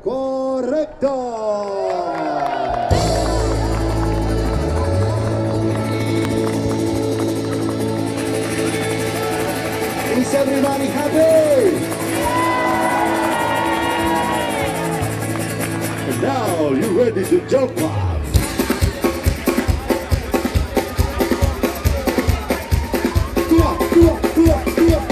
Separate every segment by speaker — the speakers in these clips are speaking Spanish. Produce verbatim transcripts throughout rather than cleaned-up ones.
Speaker 1: Correcto. Is everybody happy? And now you ready to jump off? Go up, go up, go up, go up.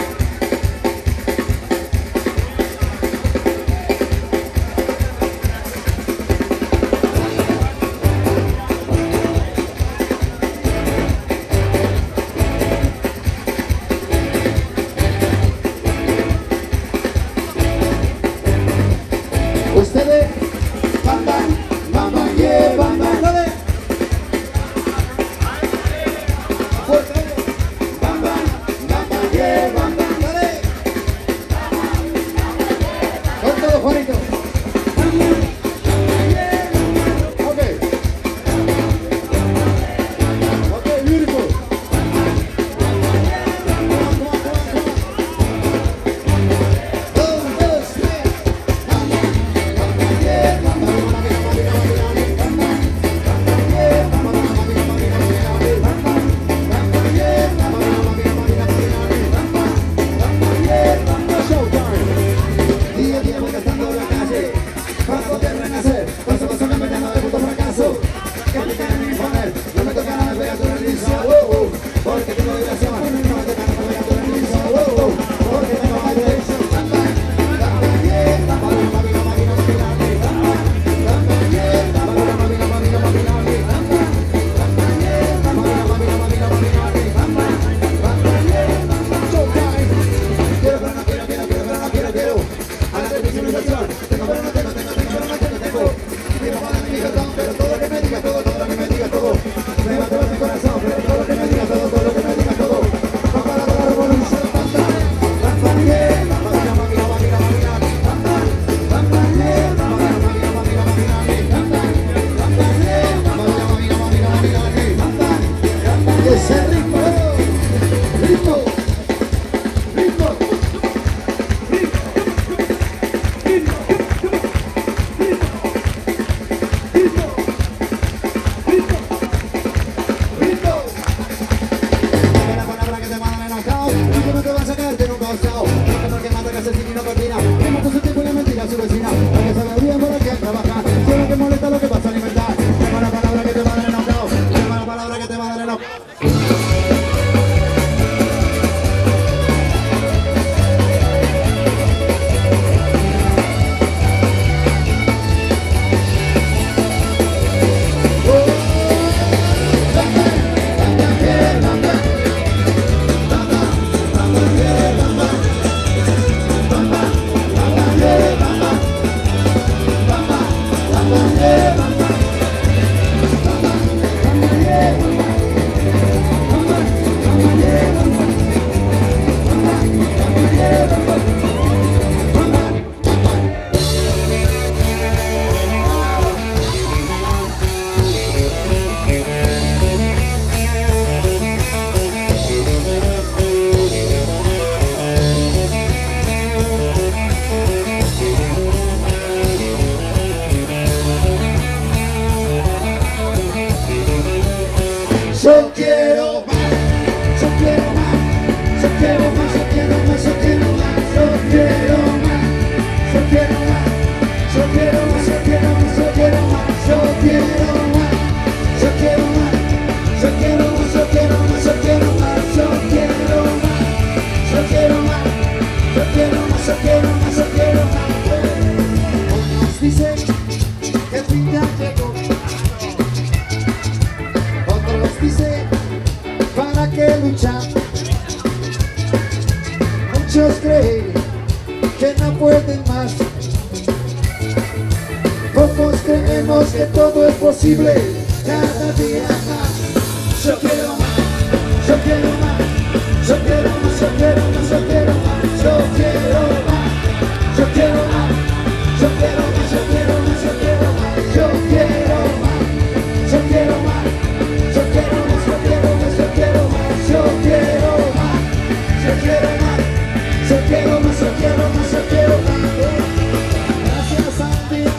Speaker 1: Ustedes, bam bam, bam bam, yeah, bam bam, dale. Fuerte, bam bam, bam bam, yeah, bam bam, dale. Con todo, Juanito. Okay. Okay, beautiful. Ese ritmo, ritmo, ritmo, ritmo, ritmo, ritmo, ritmo, ritmo. Es la palabra que te manda en knockout, y que no te va a sacar de un costado. No porque mata que asesina y no coordina, que mata su tiempo y le mentira a su vecina. La que sabe bien por aquí trabaja, si lo que molesta lo que vas a alimentar. Es la palabra que te manda en knockout, es la palabra que te manda en knockout. Yo quiero más, yo quiero más, yo quiero más, yo quiero más, yo quiero más, yo quiero más, yo quiero más, yo quiero más, yo quiero más, yo quiero más, yo quiero más, yo quiero más, yo quiero más, yo quiero más, yo quiero más, yo quiero más, yo quiero más, yo quiero más, yo quiero más, yo quiero más. Unos dicen que el fin ya llegó. Dice, ¿para qué luchar? Muchos creen que no pueden más. Pocos creemos que todo es posible cada día más. Yo quiero más, yo quiero más, yo quiero más, yo quiero más, yo quiero más, yo quiero más, yo quiero más, yo quiero más, yo quiero más, yo quiero más, yo quiero más, yo quiero más. Yo quiero más, yo quiero más, yo quiero más, yo quiero más, yo quiero más, yo quiero más, yo quiero más, yo quiero más. Gracias, Sandy.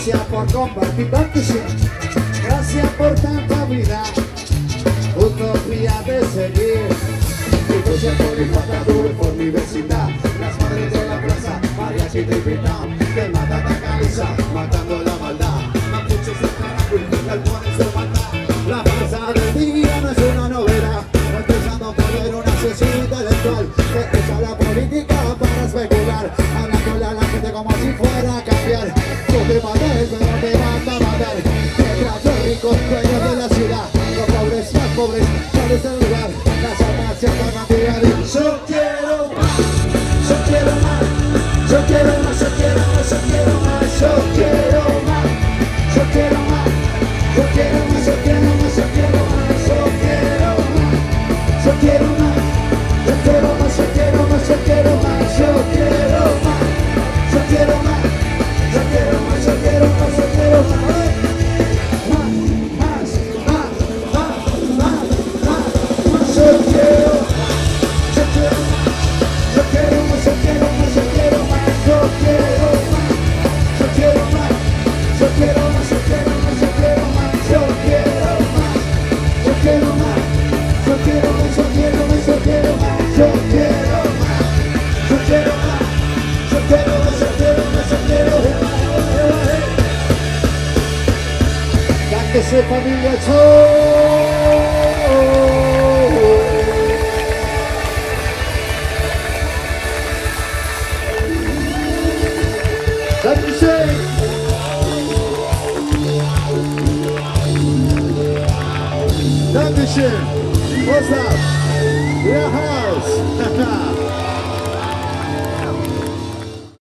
Speaker 1: Gracias por compartir, gracias por tanta vida, utopía de seguir. Y gracias por mi patadura, por mi vecindad, las madres de la plaza, mariachi tripitao, que matan a caliza, matando la maldad. Mapuches de carajo y galpones de maldad. La fuerza del día no es una novela, empezando por ver un asesino intelectual que usa la política para especular, hablándole a la gente como si fuera a cambiar. Tú te mates, pero te van a matar. Mientras los ricos dueños de la ciudad, los pobres más pobres sales del lugar. Las armas se van a tirar y yo quiero más, yo quiero más, yo quiero más, yo quiero más, yo quiero más, yo quiero más, yo quiero más, yo quiero más, yo quiero más, yo quiero más, yo quiero más, yo quiero más, yo quiero más, yo quiero más, yo quiero más, yo quiero más, yo quiero más, yo quiero más, yo quiero más, yo quiero más. Cántese, familia, chao. Dankeschön. Dankeschön. What's up? Ja.